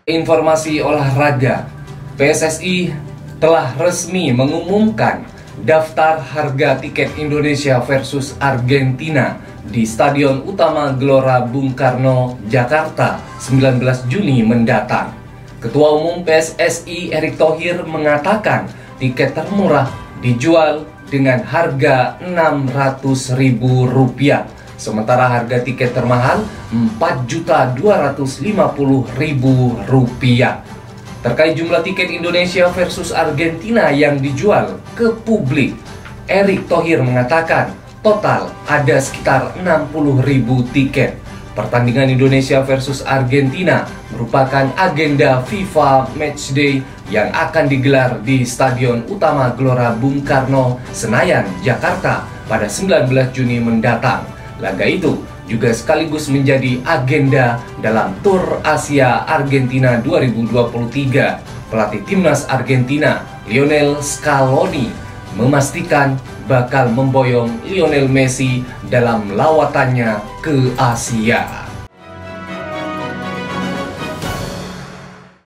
Informasi olahraga, PSSI telah resmi mengumumkan daftar harga tiket Indonesia versus Argentina di Stadion Utama Gelora Bung Karno, Jakarta, 19 Juni mendatang. Ketua Umum PSSI Erick Thohir mengatakan tiket termurah dijual dengan harga Rp600.000, sementara harga tiket termahal Rp4.250.000. Terkait jumlah tiket Indonesia versus Argentina yang dijual ke publik, Erick Thohir mengatakan total ada sekitar 60.000 tiket. Pertandingan Indonesia versus Argentina merupakan agenda FIFA Matchday yang akan digelar di Stadion Utama Gelora Bung Karno, Senayan, Jakarta pada 19 Juni mendatang. Laga itu juga sekaligus menjadi agenda dalam Tur Asia Argentina 2023. Pelatih timnas Argentina, Lionel Scaloni, memastikan bakal memboyong Lionel Messi dalam lawatannya ke Asia.